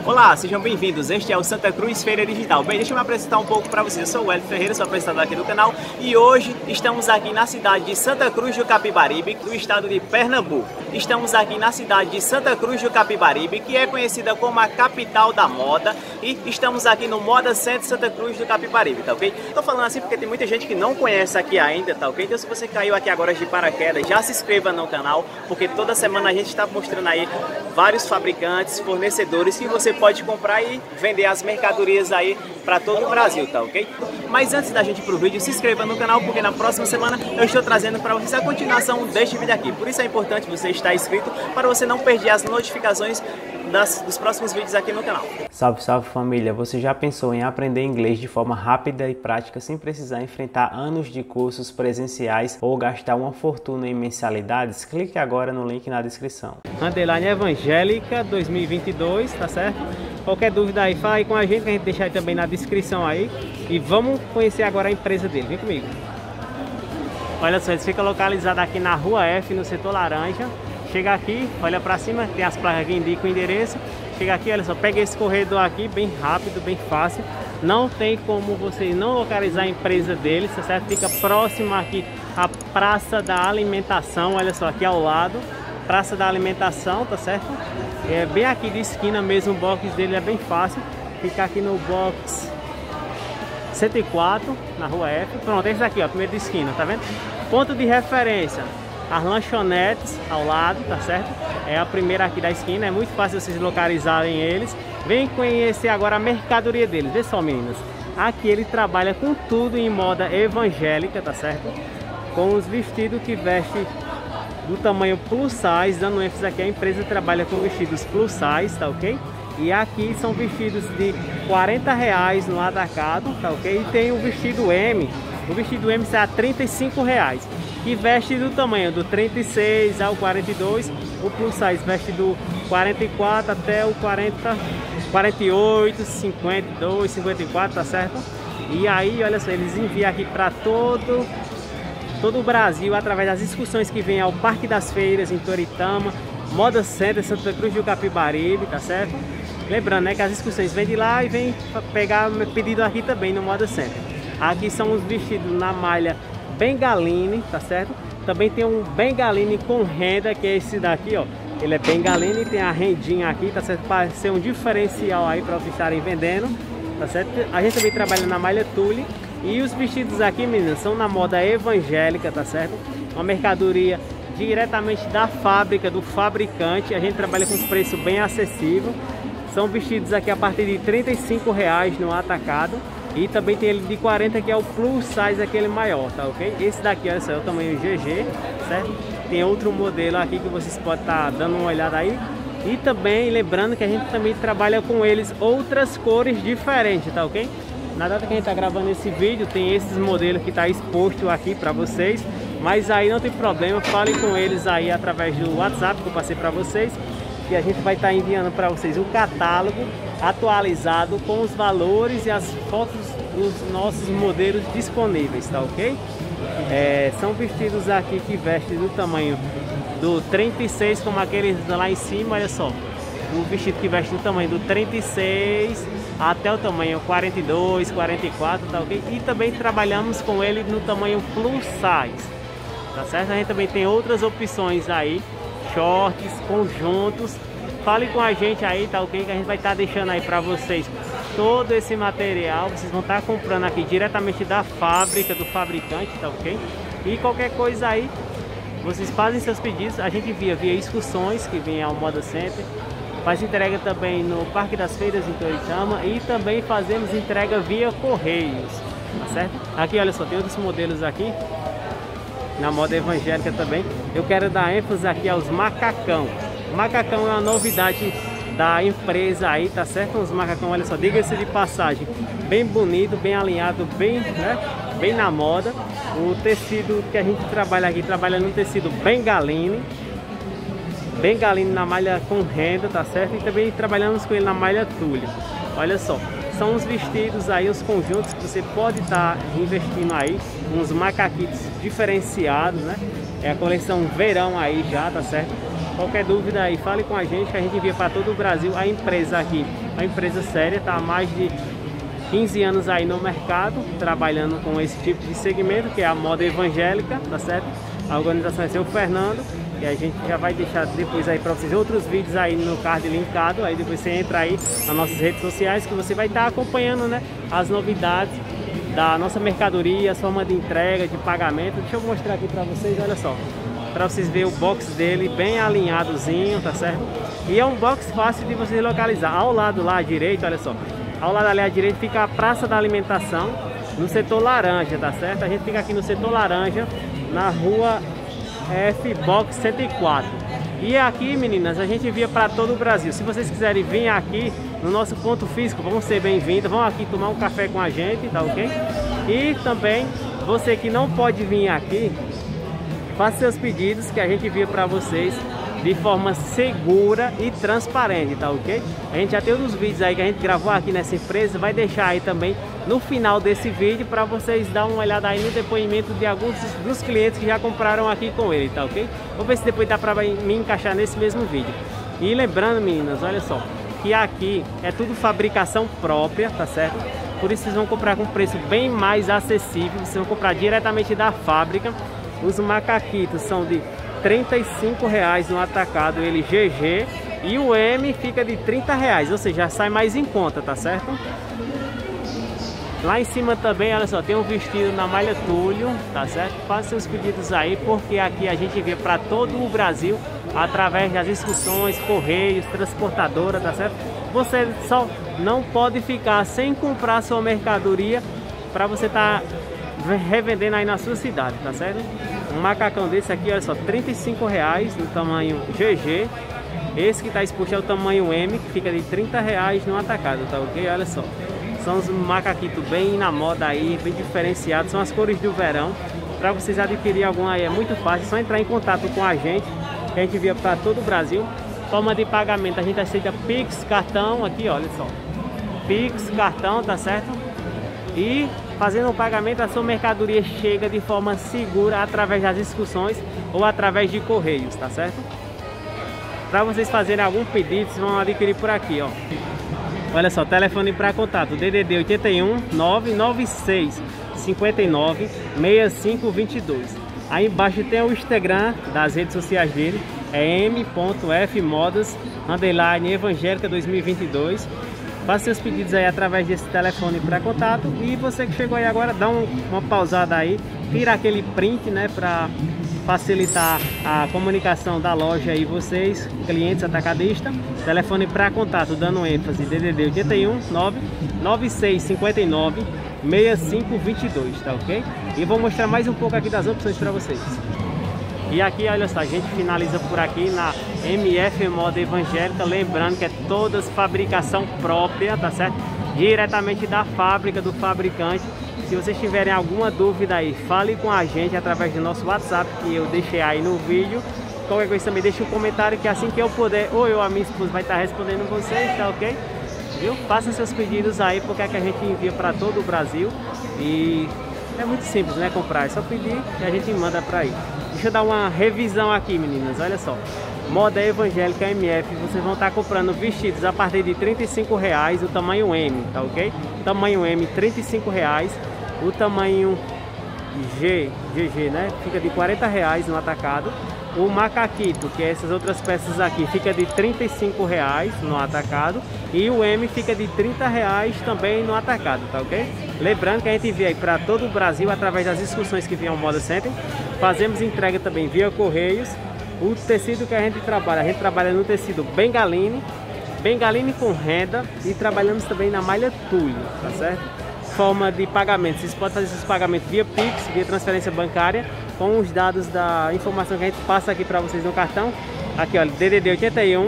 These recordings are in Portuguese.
Olá, sejam bem-vindos. Este é o Santa Cruz Feira Digital. Bem, deixa eu me apresentar um pouco para vocês. Eu sou o Hélio Ferreira, sou apresentador aqui do canal e hoje estamos aqui na cidade de Santa Cruz do Capibaribe, do estado de Pernambuco. Estamos aqui na cidade de Santa Cruz do Capibaribe, que é conhecida como a capital da moda, e estamos aqui no Moda Center Santa Cruz do Capibaribe, tá ok? Tô falando assim porque tem muita gente que não conhece aqui ainda, tá ok? Então se você caiu aqui agora de paraquedas, já se inscreva no canal, porque toda semana a gente está mostrando aí vários fabricantes, fornecedores que você pode comprar e vender as mercadorias aí para todo o Brasil, tá ok? Mas antes da gente ir pro vídeo, se inscreva no canal, porque na próxima semana eu estou trazendo para vocês a continuação deste vídeo aqui. Por isso é importante você estar inscrito para você não perder as notificações dos próximos vídeos aqui no canal. Salve, salve família! Você já pensou em aprender inglês de forma rápida e prática sem precisar enfrentar anos de cursos presenciais ou gastar uma fortuna em mensalidades? Clique agora no link na descrição. Underline Evangélica 2022, tá certo? Qualquer dúvida aí, fala aí com a gente, que a gente deixa aí também na descrição aí. E vamos conhecer agora a empresa dele, vem comigo. Olha só, ele fica localizado aqui na Rua F, no setor laranja. Chega aqui, olha pra cima, tem as placas que indicam o endereço. Chega aqui, olha só, pega esse corredor aqui, bem rápido, bem fácil. Não tem como você não localizar a empresa deles, tá certo? Fica próximo aqui à Praça da Alimentação, olha só, aqui ao lado. Praça da Alimentação, tá certo? É bem aqui de esquina mesmo, o box dele é bem fácil. Fica aqui no box 104, na Rua F. Pronto, esse daqui, ó, primeiro de esquina, tá vendo? Ponto de referência, as lanchonetes ao lado, tá certo? É a primeira aqui da esquina, é muito fácil vocês localizarem eles. Vem conhecer agora a mercadoria deles. Vê só, meninas, aqui ele trabalha com tudo em moda evangélica, tá certo? Com os vestidos que veste do tamanho plus size, dando ênfase aqui, a empresa trabalha com vestidos plus size, tá ok? E aqui são vestidos de R$40 no atacado, tá ok? E tem o vestido M, o vestido M sai a R$35, que veste do tamanho do 36 ao 42, o plus size veste do 44 até o 40, 48, 52, 54, tá certo? E aí, olha só, eles enviam aqui para todo o Brasil através das excursões que vem ao Parque das Feiras em Toritama, Moda Center Santa Cruz do Capibaribe, tá certo? Lembrando, né, que as excursões vêm de lá e vem pegar pedido aqui também no Moda Center. Aqui são os vestidos na malha bengaline, tá certo? Também tem um bengaline com renda, que é esse daqui, ó. Ele é bengaline e tem a rendinha aqui, tá certo? Para ser um diferencial aí para vocês estarem vendendo, tá certo? A gente também trabalha na malha tule. E os vestidos aqui, meninas, são na moda evangélica, tá certo? Uma mercadoria diretamente da fábrica, do fabricante. A gente trabalha com preço bem acessível. São vestidos aqui a partir de R$35 no atacado. E também tem ele de 40, que é o plus size, aquele maior, tá ok? Esse daqui, olha só, é o tamanho GG, certo? Tem outro modelo aqui que vocês podem estar dando uma olhada aí. E também, lembrando que a gente também trabalha com eles outras cores diferentes, tá ok? Na data que a gente está gravando esse vídeo, tem esses modelos que está exposto aqui para vocês. Mas aí não tem problema, fale com eles aí através do WhatsApp que eu passei para vocês. E a gente vai estar enviando para vocês um catálogo atualizado com os valores e as fotos dos nossos modelos disponíveis, tá ok? São vestidos aqui que vestem do tamanho do 36, como aqueles lá em cima, olha só. O vestido que veste do tamanho do 36 até o tamanho 42, 44, tá ok? E também trabalhamos com ele no tamanho plus size, tá certo? A gente também tem outras opções aí, shorts, conjuntos. Fale com a gente aí, tá ok? Que a gente vai estar deixando aí para vocês todo esse material. Vocês vão estar comprando aqui diretamente da fábrica, do fabricante, tá ok? E qualquer coisa aí, vocês fazem seus pedidos, a gente envia via excursões que vem ao Moda Center. Faz entrega também no Parque das Feiras em Toritama e também fazemos entrega via correios, tá certo? Aqui, olha só, tem outros modelos aqui na moda evangélica também. Eu quero dar ênfase aqui aos macacão. O macacão é uma novidade da empresa aí, tá certo? Os macacão, olha só, diga-se de passagem, bem bonito, bem alinhado, bem, né, bem na moda. O tecido que a gente trabalha aqui, trabalha no tecido bengaline na malha com renda, tá certo? E também trabalhamos com ele na malha tule. Olha só, são os vestidos aí, os conjuntos que você pode estar investindo aí, uns macaquitos diferenciados, né? É a coleção verão aí já, tá certo? Qualquer dúvida aí, fale com a gente, que a gente envia para todo o Brasil. A empresa aqui, a empresa séria, está há mais de 15 anos aí no mercado, trabalhando com esse tipo de segmento, que é a moda evangélica, tá certo? A organização é seu Fernando, e a gente já vai deixar depois aí para vocês outros vídeos aí no card linkado. Aí depois você entra aí nas nossas redes sociais, que você vai estar acompanhando, né, as novidades da nossa mercadoria, a forma de entrega, de pagamento. Deixa eu mostrar aqui para vocês, olha só, para vocês verem o box dele bem alinhadozinho, tá certo? E é um box fácil de vocês localizar. Ao lado lá à direita, olha só, ao lado ali à direita fica a praça da alimentação, no setor laranja, tá certo? A gente fica aqui no setor laranja, na rua F Box 104. E aqui, meninas, a gente envia para todo o Brasil. Se vocês quiserem vir aqui no nosso ponto físico, vão ser bem-vindos. Vão aqui tomar um café com a gente, tá ok? E também, você que não pode vir aqui, faça seus pedidos, que a gente envia para vocês de forma segura e transparente, tá ok? A gente já tem uns vídeos aí que a gente gravou aqui nessa empresa, vai deixar aí também no final desse vídeo para vocês dar uma olhada aí no depoimento de alguns dos clientes que já compraram aqui com ele, tá ok? Vou ver se depois dá para me encaixar nesse mesmo vídeo. E lembrando, meninas, olha só, que aqui é tudo fabricação própria, tá certo? Por isso vocês vão comprar com preço bem mais acessível, vocês vão comprar diretamente da fábrica. Os macaquitos são de R$35 no atacado, ele GG, e o M fica de R$30, ou seja, sai mais em conta, tá certo? Lá em cima também, olha só, tem um vestido na malha Túlio, tá certo? Faça seus pedidos aí, porque aqui a gente vê para todo o Brasil, através das instruções, correios, transportadora, tá certo? Você só não pode ficar sem comprar sua mercadoria para você estar revendendo aí na sua cidade, tá certo? Um macacão desse aqui, olha só, R$35 no tamanho GG. Esse que está exposto é o tamanho M, que fica de R$30 no atacado, tá ok? Olha só, são os macaquitos bem na moda aí, bem diferenciados, são as cores do verão. Para vocês adquirir algum aí é muito fácil, é só entrar em contato com a gente, que a gente envia para todo o Brasil. Forma de pagamento, a gente aceita Pix, cartão, aqui olha só, Pix, cartão, tá certo? E fazendo o pagamento, a sua mercadoria chega de forma segura através das excursões ou através de correios, tá certo? Para vocês fazerem algum pedido, vocês vão adquirir por aqui, ó. Olha só, telefone para contato, DDD 81 996 59 6522. Aí embaixo tem o Instagram das redes sociais dele, é m.fmodas_evangélica 2022. Faça seus pedidos aí através desse telefone para contato. E você que chegou aí agora, dá uma pausada aí, tira aquele print, né, para facilitar a comunicação da loja aí, vocês, clientes atacadistas. Telefone para contato, dando ênfase, DDD 81 996 59 6522, tá ok? E vou mostrar mais um pouco aqui das opções para vocês. E aqui, olha só, a gente finaliza por aqui na MF Moda Evangélica, lembrando que é todas fabricação própria, tá certo? Diretamente da fábrica, do fabricante. Se vocês tiverem alguma dúvida aí, fale com a gente através do nosso WhatsApp, que eu deixei aí no vídeo. Qualquer coisa também deixe um comentário, que assim que eu puder, ou eu ou a minha esposa vai estar respondendo vocês, tá ok? Viu? Façam seus pedidos aí, porque é que a gente envia para todo o Brasil. E é muito simples, né, comprar, é só pedir e a gente manda para aí. Deixa eu dar uma revisão aqui, meninas, olha só. Moda Evangélica MF, vocês vão estar comprando vestidos a partir de R$35, o tamanho M, tá ok? Tamanho M, R$35, o tamanho GG, né, fica de R$40 no atacado. O macaquito, que é essas outras peças aqui, fica de R$35 no atacado. E o M fica de R$30 também no atacado, tá ok? Lembrando que a gente envia aí para todo o Brasil através das excursões que vêm ao Moda Center. Fazemos entrega também via correios. O tecido que a gente trabalha no tecido bengaline com renda, e trabalhamos também na malha Túlio, tá certo? Forma de pagamento, vocês podem fazer seus pagamentos via Pix, via transferência bancária, com os dados da informação que a gente passa aqui para vocês no cartão. Aqui, olha, DDD 81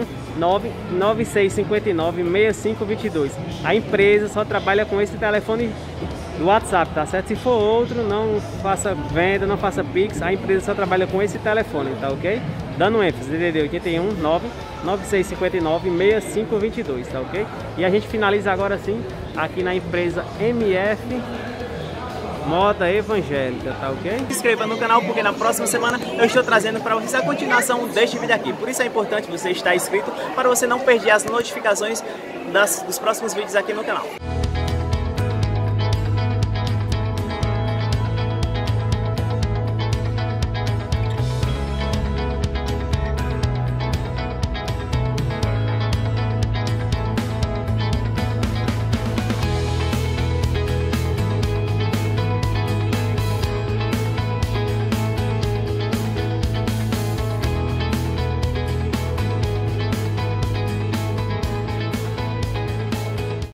99659 6522. A empresa só trabalha com esse telefone do WhatsApp, tá certo? Se for outro, não faça venda, não faça Pix, a empresa só trabalha com esse telefone, tá ok? Dando ênfase, DDD 81 99659 6522, tá ok? E a gente finaliza agora sim aqui na empresa MF Moda evangélica, tá ok? Se inscreva no canal porque na próxima semana eu estou trazendo para vocês a continuação deste vídeo aqui. Por isso é importante você estar inscrito para você não perder as notificações dos próximos vídeos aqui no canal.